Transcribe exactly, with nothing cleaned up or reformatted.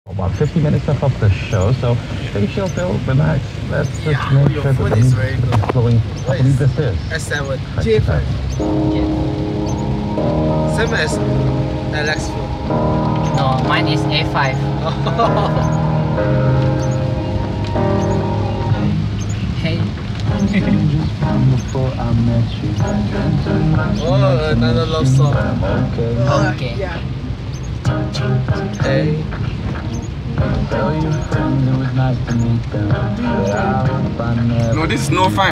About fifty minutes left of the show, so stay chill, Phil, relax. Let's just Yeah, make your sure food that is the very good. is flowing. I believe this is S seven. J five. Same as Alex food. No, mine is A five. Hey. Oh, another love song. Uh, Okay. Yeah. Hey. Tell your friends it was nice to meet them. No, this is no fine.